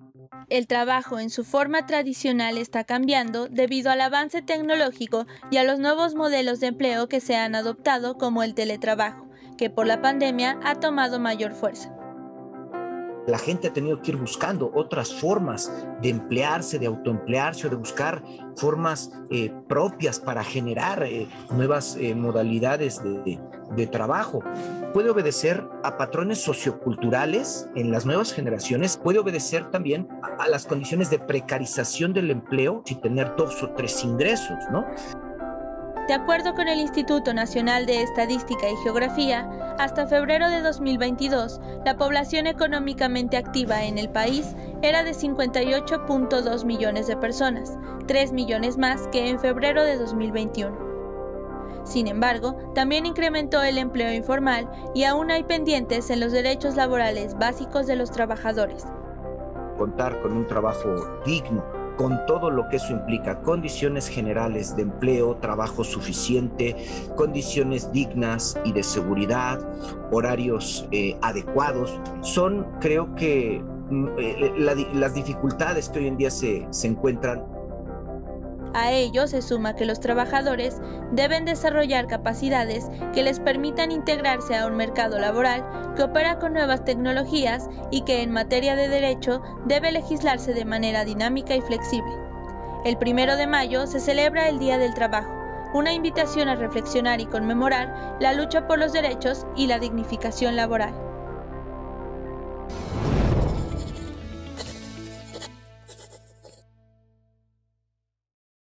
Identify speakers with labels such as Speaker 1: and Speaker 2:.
Speaker 1: El trabajo en su forma tradicional está cambiando debido al avance tecnológico y a los nuevos modelos de empleo que se han adoptado, como el teletrabajo, que por la pandemia ha tomado mayor fuerza.
Speaker 2: La gente ha tenido que ir buscando otras formas de emplearse, de autoemplearse o de buscar formas propias para generar nuevas modalidades de trabajo. Puede obedecer a patrones socioculturales en las nuevas generaciones, puede obedecer también a las condiciones de precarización del empleo y tener 2 o 3 ingresos, ¿no?
Speaker 1: De acuerdo con el Instituto Nacional de Estadística y Geografía, hasta febrero de 2022, la población económicamente activa en el país era de 58.2 millones de personas, 3 millones más que en febrero de 2021. Sin embargo, también incrementó el empleo informal y aún hay pendientes en los derechos laborales básicos de los trabajadores.
Speaker 2: Contar con un trabajo digno, con todo lo que eso implica, condiciones generales de empleo, trabajo suficiente, condiciones dignas y de seguridad, horarios adecuados, son, creo que, las dificultades que hoy en día se encuentran.
Speaker 1: A ello se suma que los trabajadores deben desarrollar capacidades que les permitan integrarse a un mercado laboral que opera con nuevas tecnologías y que en materia de derecho debe legislarse de manera dinámica y flexible. El 1 de mayo se celebra el Día del Trabajo, una invitación a reflexionar y conmemorar la lucha por los derechos y la dignificación laboral.